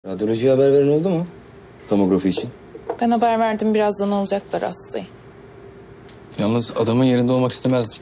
Radyolojiye haber veren oldu mu? Tomografi için. Ben haber verdim, birazdan alacaklar hastayı. Yalnız adamın yerinde olmak istemezdim.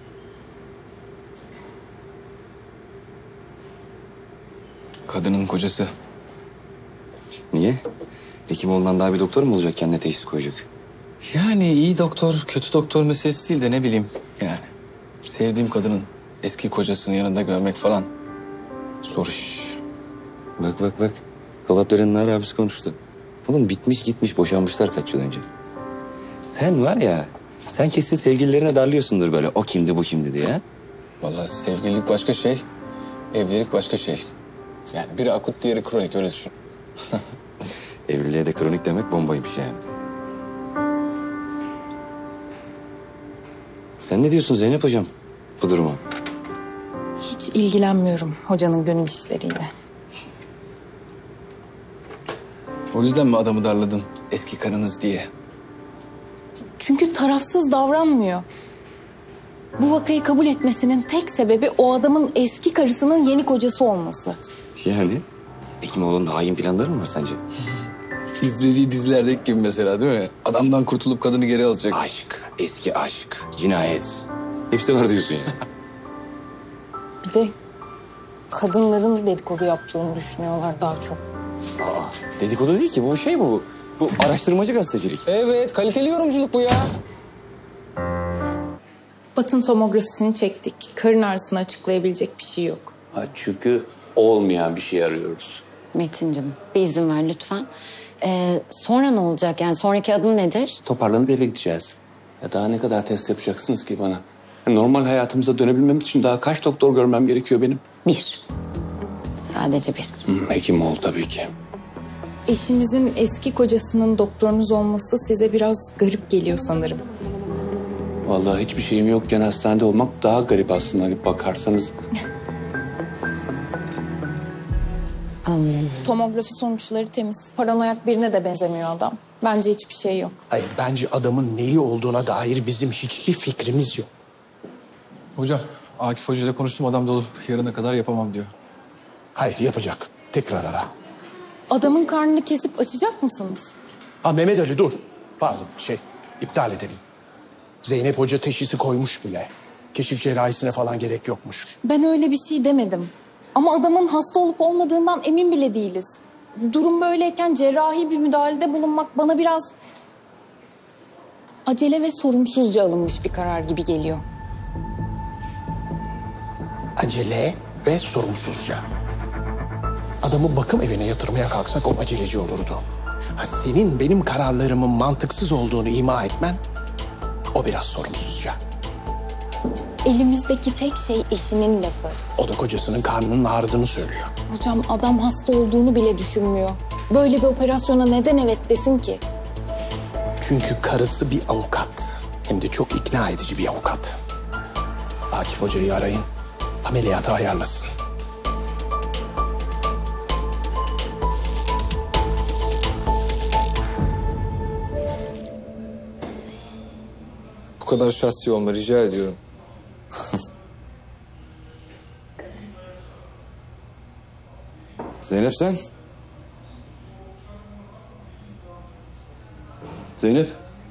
Kadının kocası. Niye? Hekimoğlu'ndan daha bir doktor mu olacak, kendine teşhis koyacak? Yani iyi doktor, kötü doktor meselesi değil de ne bileyim yani. Sevdiğim kadının eski kocasını yanında görmek falan zor iş. Bak. Dolapların nar abisi konuştu. Oğlum bitmiş gitmiş, boşanmışlar kaç yıl önce. Sen var ya, sen kesin sevgililerine darlıyorsundur böyle. O kimdi bu kimdi diye. Ha? Vallahi sevgililik başka şey, evlilik başka şey. Yani biri akut diğeri kronik, öyle düşün. Evliliğe de kronik demek bombaymış yani. Sen ne diyorsun Zeynep hocam bu duruma? Hiç ilgilenmiyorum hocanın gönül işleriyle. O yüzden mi adamı darladın eski karınız diye? Çünkü tarafsız davranmıyor. Bu vakayı kabul etmesinin tek sebebi o adamın eski karısının yeni kocası olması. Yani Hekimoğlu'nun hain planları mı var sence? İzlediği dizilerdeki gibi mesela, değil mi? Adamdan kurtulup kadını geri alacak. Aşk, eski aşk, cinayet. Hepsi var diyorsun ya. Bir de kadınların dedikodu yaptığını düşünüyorlar daha çok. Dedikodu değil ki, bu şey bu. Bu araştırmacı gazetecilik. Evet, kaliteli yorumculuk bu ya. Batın tomografisini çektik. Karın ağrısını açıklayabilecek bir şey yok. Çünkü olmayan bir şey arıyoruz. Metin'cim bir izin ver lütfen. Sonra ne olacak? Yani sonraki adım nedir? Toparlanıp eve gideceğiz. Ya daha ne kadar test yapacaksınız ki bana? Normal hayatımıza dönebilmemiz için daha kaç doktor görmem gerekiyor benim? Bir. Sadece bir. Hekimoğlu tabii ki. Eşinizin eski kocasının doktorunuz olması size biraz garip geliyor sanırım. Vallahi hiçbir şeyim yokken hastanede olmak daha garip aslında bakarsanız. Tomografi sonuçları temiz. Paranoyak birine de benzemiyor adam. Bence hiçbir şey yok. Hayır, bence adamın neyi olduğuna dair bizim hiçbir fikrimiz yok. Hocam, Akif Hoca ile konuştum, adam dolu. Yarına kadar yapamam diyor. Hayır, yapacak. Tekrar ara. Adamın karnını kesip açacak mısınız? Mehmet Ali dur. Pardon, iptal edelim. Zeynep Hoca teşhisi koymuş bile. Keşif cerrahisine falan gerek yokmuş. Ben öyle bir şey demedim. Ama adamın hasta olup olmadığından emin bile değiliz. Durum böyleyken cerrahi bir müdahalede bulunmak bana biraz acele ve sorumsuzca alınmış bir karar gibi geliyor. Acele ve sorumsuzca. Adamı bakım evine yatırmaya kalksak o aceleci olurdu. Senin benim kararlarımın mantıksız olduğunu ima etmen, o biraz sorumsuzca. Elimizdeki tek şey eşinin lafı. O da kocasının karnının ağrıdığını söylüyor. Hocam adam hasta olduğunu bile düşünmüyor. Böyle bir operasyona neden evet desin ki? Çünkü karısı bir avukat. Hem de çok ikna edici bir avukat. Akif Hoca'yı arayın. Ameliyatı ayarlasın. Bu kadar şahsi olma, rica ediyorum. Zeynep sen? Zeynep?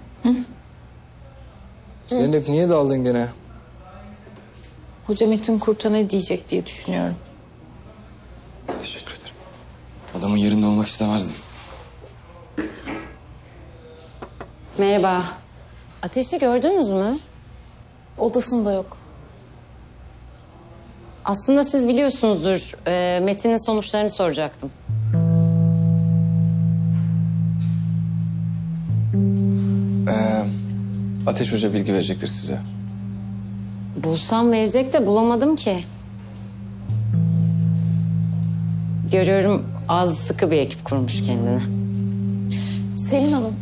Zeynep, niye daldın gene? Hoca Metin Kurt'a ne diyecek diye düşünüyorum. Teşekkür ederim. Adamın yerinde olmak istemezdim. Merhaba. Ateşi gördünüz mü? Odasında yok. Aslında siz biliyorsunuzdur. Metin'in sonuçlarını soracaktım. Ateş Hoca bilgi verecektir size. Bulsam verecek de bulamadım ki. Görüyorum az sıkı bir ekip kurmuş kendine. Selin Hanım.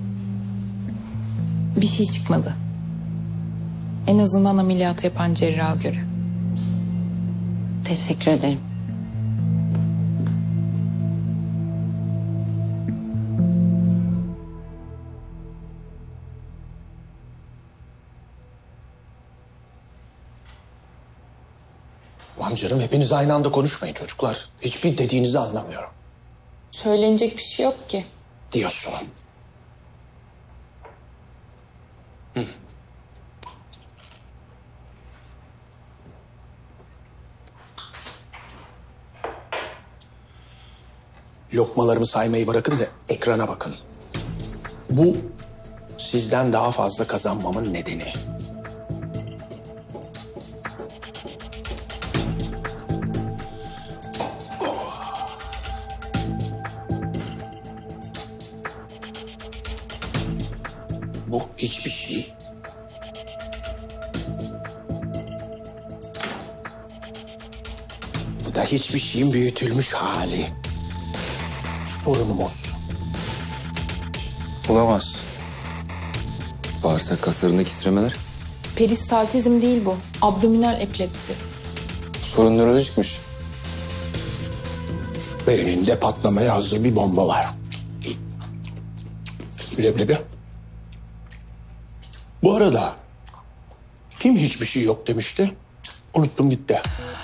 Bir şey çıkmadı. En azından ameliyatı yapan cerraha göre. Teşekkür ederim. Tamam canım, hepiniz aynı anda konuşmayın çocuklar. Hiçbir dediğinizi anlamıyorum. Söylenecek bir şey yok ki. Diyorsun. Lokmalarımı saymayı bırakın da ekrana bakın. Bu sizden daha fazla kazanmamın nedeni. Bu hiçbir şey. Bu da hiçbir şeyin büyütülmüş hali. Sorunumuz. Bulamaz. Bağırsak kaslarındaki titremeler. Peristaltizm değil bu. Abdominal epilepsi. Sorun nörolojikmiş. Beyninde patlamaya hazır bir bomba var. Leblebi. Bu arada kim hiçbir şey yok demişti? Unuttum gitti.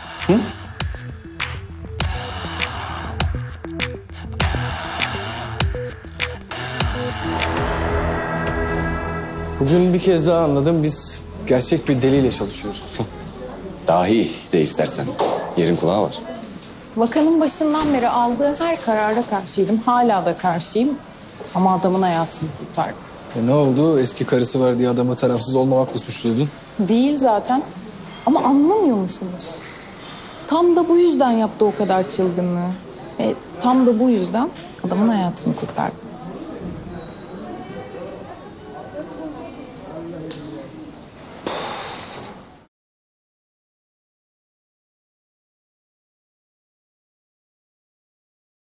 Bugün bir kez daha anladım. Biz gerçek bir deliyle çalışıyoruz. Dahi de istersen. Yerin kulağı var. Vakanın başından beri aldığı her karara karşıydım. Hala da karşıyım. Ama adamın hayatını kurtardım. Ne oldu? Eski karısı var diye adamı tarafsız olmamakla suçluyordun. Değil zaten. Ama anlamıyor musunuz? Tam da bu yüzden yaptı o kadar çılgınlığı. Ve tam da bu yüzden adamın hayatını kurtardı.